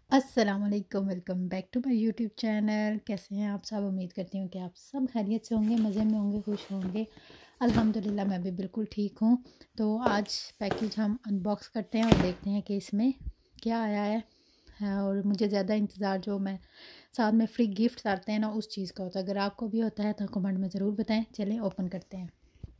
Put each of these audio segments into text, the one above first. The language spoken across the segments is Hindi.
अस्सलामुअलैकुम, welcome back to my YouTube channel. कैसे हैं आप सब? उम्मीद करती हूँ कि आप सब खैरियत से होंगे, मज़े में होंगे, खुश होंगे। अल्हम्दुलिल्लाह मैं भी बिल्कुल ठीक हूँ। तो आज पैकेज हम अनबॉक्स करते हैं और देखते हैं कि इसमें क्या आया है। और मुझे ज़्यादा इंतज़ार जो मैं साथ में फ्री गिफ्ट्स आते हैं ना, उस चीज़ का होता है। अगर आपको भी होता है तो कमेंट में ज़रूर बताएँ। चलें ओपन करते हैं।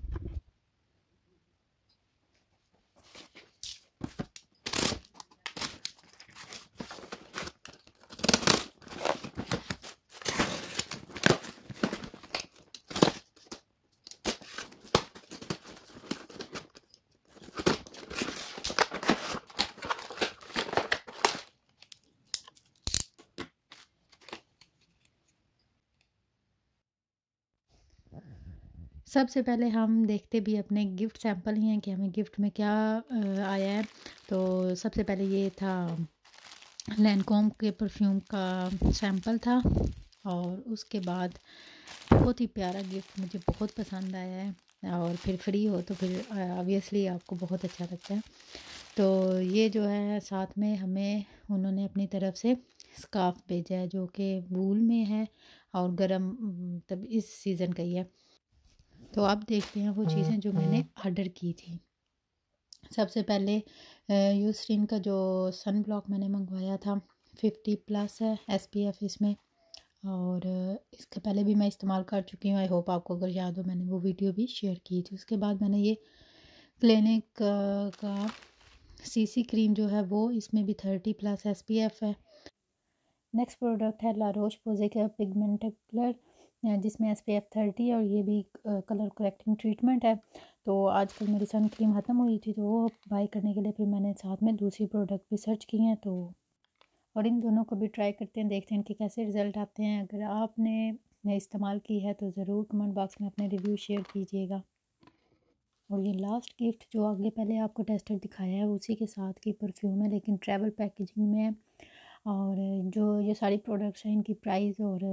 सबसे पहले हम देखते भी अपने गिफ्ट सैंपल ही हैं कि हमें गिफ्ट में क्या आया है। तो सबसे पहले ये था लैनकॉम के परफ्यूम का सैंपल था। और उसके बाद बहुत ही प्यारा गिफ्ट, मुझे बहुत पसंद आया है। और फिर फ्री हो तो फिर ऑब्वियसली आपको बहुत अच्छा लगता है। तो ये जो है साथ में हमें उन्होंने अपनी तरफ से स्कार्फ भेजा है जो कि वूल में है और गर्म तब इस सीज़न का ही है। तो अब देखते हैं वो चीज़ें जो मैंने ऑर्डर की थी। सबसे पहले यूसरीन का जो सन ब्लॉक मैंने मंगवाया था, 50+ है SPF इसमें। और इसके पहले भी मैं इस्तेमाल कर चुकी हूँ। आई होप आपको अगर याद हो, मैंने वो वीडियो भी शेयर की थी। उसके बाद मैंने ये क्लिनिक का CC क्रीम जो है वो, इसमें भी 30+ SPF है। नेक्स्ट प्रोडक्ट है ला रोच पोजे का पिगमेंटेड कलर, जिसमें SPF 30 और ये भी कलर करेक्टिंग ट्रीटमेंट है। तो आजकल मेरी सन क्रीम ख़त्म हुई थी, तो वो बाई करने के लिए फिर मैंने साथ में दूसरी प्रोडक्ट भी सर्च की हैं। तो और इन दोनों को भी ट्राई करते हैं, देखते हैं इनके कैसे रिज़ल्ट आते हैं। अगर आपने इस्तेमाल की है तो ज़रूर कमेंट बॉक्स में अपने रिव्यू शेयर कीजिएगा। और ये लास्ट गिफ्ट जो आगे पहले आपको टेस्टर दिखाया है उसी के साथ की परफ्यूम है, लेकिन ट्रैवल पैकेजिंग में है। और जो ये सारी प्रोडक्ट्स हैं इनकी प्राइस और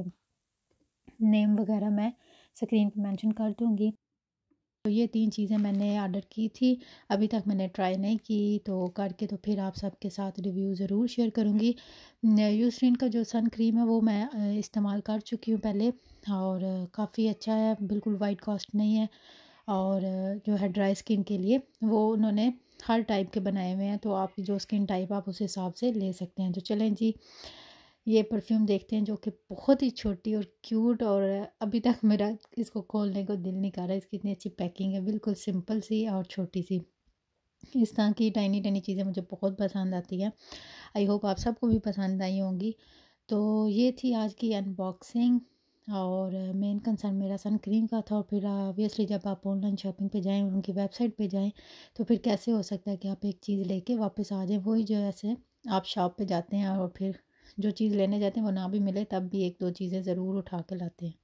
नेम वगैरह मैं स्क्रीन पे मेंशन कर दूँगी। तो ये 3 चीज़ें मैंने ऑर्डर की थी, अभी तक मैंने ट्राई नहीं की, तो करके तो फिर आप सबके साथ रिव्यू ज़रूर शेयर करूँगी। यूसरीन का जो सन क्रीम है वो मैं इस्तेमाल कर चुकी हूँ पहले। और काफ़ी अच्छा है, बिल्कुल वाइट कॉस्ट नहीं है। और जो है ड्राई स्किन के लिए वो उन्होंने हर टाइप के बनाए हुए हैं, तो आपकी जो स्किन टाइप आप उस हिसाब से ले सकते हैं। तो चलें जी, ये परफ्यूम देखते हैं जो कि बहुत ही छोटी और क्यूट, और अभी तक मेरा इसको खोलने को दिल नहीं कर रहा। इसकी इतनी अच्छी पैकिंग है, बिल्कुल सिंपल सी और छोटी सी। इस तरह की टाइनी टाइनी चीज़ें मुझे बहुत पसंद आती हैं। आई होप आप सबको भी पसंद आई होंगी। तो ये थी आज की अनबॉक्सिंग। और मेन कंसर्न मेरा सन क्रीम का था। और फिर ऑब्वियसली जब आप ऑनलाइन शॉपिंग पे जाएँ, उनकी वेबसाइट पे जाएँ, तो फिर कैसे हो सकता है कि आप एक चीज़ लेके वापस आ जाएँ। वही जो ऐसे आप शॉप पे जाते हैं और फिर जो चीज़ लेने जाते हैं वो ना भी मिले, तब भी 1-2 चीज़ें ज़रूर उठा के लाते हैं।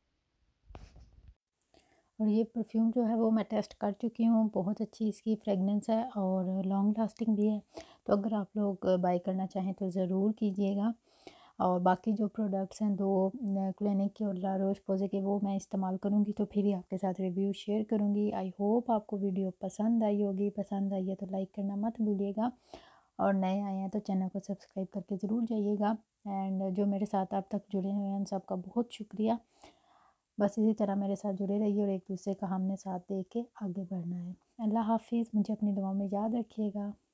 और ये परफ्यूम जो है वो मैं टेस्ट कर चुकी हूँ, बहुत अच्छी इसकी फ्रेगनेंस है और लॉन्ग लास्टिंग भी है। तो अगर आप लोग बाय करना चाहें तो ज़रूर कीजिएगा। और बाकी जो प्रोडक्ट्स हैं 2 क्लिनिक के और ला रोच पोजे के, वो मैं इस्तेमाल करूँगी तो फिर ही आपके साथ रिव्यू शेयर करूँगी। आई होप आपको वीडियो पसंद आई होगी। पसंद आई है तो लाइक करना मत भूलिएगा, और नए आए हैं तो चैनल को सब्सक्राइब करके ज़रूर जाइएगा। एंड जो मेरे साथ अब तक जुड़े हुए हैं उन सबका बहुत शुक्रिया। बस इसी तरह मेरे साथ जुड़े रहिए और एक दूसरे का हमने साथ दे के आगे बढ़ना है। अल्लाह हाफिज़। मुझे अपनी दुआ में याद रखिएगा।